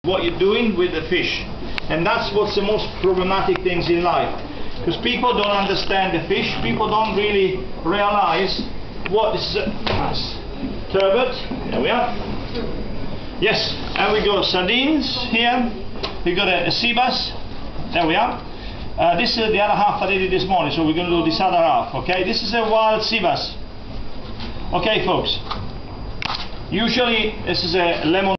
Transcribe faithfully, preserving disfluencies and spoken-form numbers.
what you're doing with the fish. And that's what's the most problematic things in life. Because people don't understand the fish, people don't really realize what is uh, turbot. There we are. Yes, and we got sardines here. We got a, a sea bass. There we are. Uh, this is the other half I did this morning, so we're going to do this other half. Okay, this is a wild sea bass. Okay, folks. Usually this is a lemon.